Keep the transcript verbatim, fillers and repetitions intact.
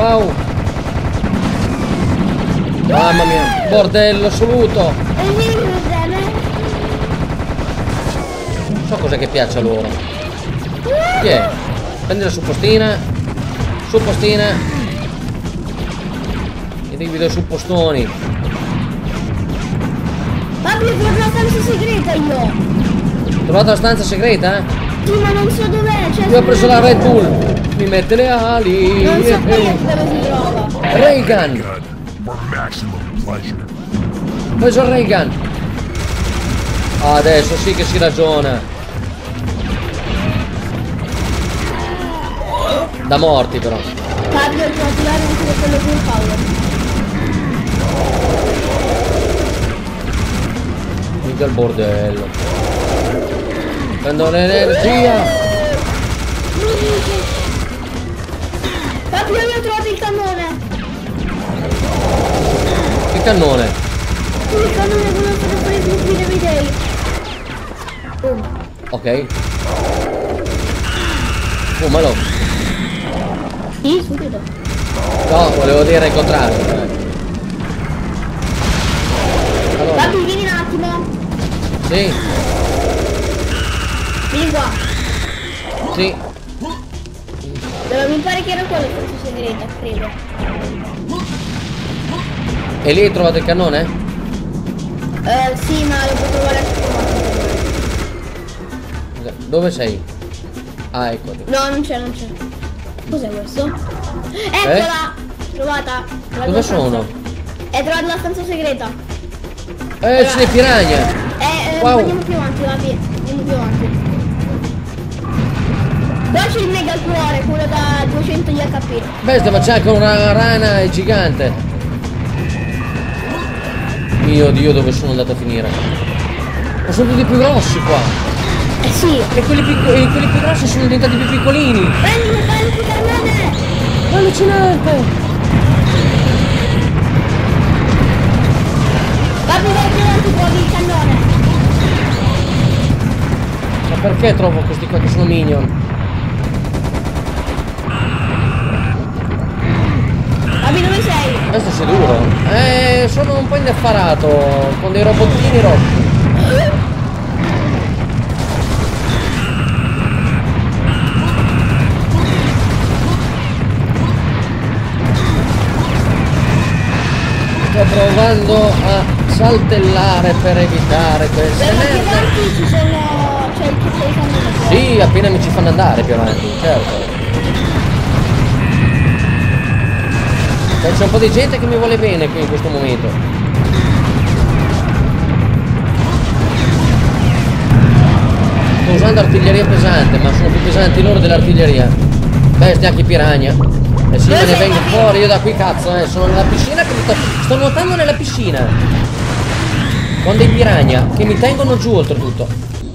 Wow. Mamma mia, bordello assoluto. Non so cos'è che piace a loro. Chi è? Prendi la suppostina. Suppostina. E devi vedere suppostoni. Fabio, ho trovato la stanza segreta io. Hai trovato la stanza segreta? Sì, ma non so dov'è. Cioè, Io ho preso la Red Bull. Mi mette le ali. non so dove si trova. Reagan. Ho preso il Reagan. Adesso sì che si ragiona. Da morti però. Fabio, ho trovato l'arma di quello con Paolo. Mica il bordello. Prendo l'energia. Fabio, io ho trovato il cannone. Che cannone? Il cannone quello che ho preso in Video Day. Oh. Ok. Fumalo. Sì, subito. No, volevo dire il contrario. Allora. Fabio, vieni un attimo. Sì. Vieni qua. Sì. Allora, mi pare che era quello che si segreta, credo. E lì hai trovato il cannone? Eh, sì, ma lo puoi trovare anche qua. Dove sei? Ah, ecco. No, non c'è, non c'è. Cos'è questo? Eccola! Trovata! Trovata Dove la sono? stanza. È trovata la stanza segreta. Eh, Allora, c'è le piranha! Eh, eh, Wow. andiamo più avanti, va via. Andiamo più avanti. Qua c'è il mega cuore, quello da duecento di H P. Bestia, ma c'è anche una rana gigante. Mio Dio, dove sono andato a finire? Ma sono tutti più grossi qua. Eh sì. E quelli, piccoli, quelli più grossi sono diventati più piccolini. Prendimi, prendi il cannone! Allucinante! Vado da più avanti, trovi il cannone. Ma perché trovo questi qua che sono minion? Fabi, dove sei? Questo sei duro. Eh, sono un po' indaffarato con dei robottini rossi. Sto provando a saltellare per evitare queste Però più merde. avanti ci sono... c'è il kit dei cannoni. Sì, appena mi ci fanno andare più avanti, certo. C'è un po' di gente che mi vuole bene qui in questo momento. Sto usando artiglieria pesante, ma sono più pesanti loro dell'artiglieria. Bestia, anche piranha. E sì, me ne vengo fuori io da qui, cazzo, eh. Sono nella piscina che mi sto... sto nuotando nella piscina. Con dei piranha che mi tengono giù oltretutto.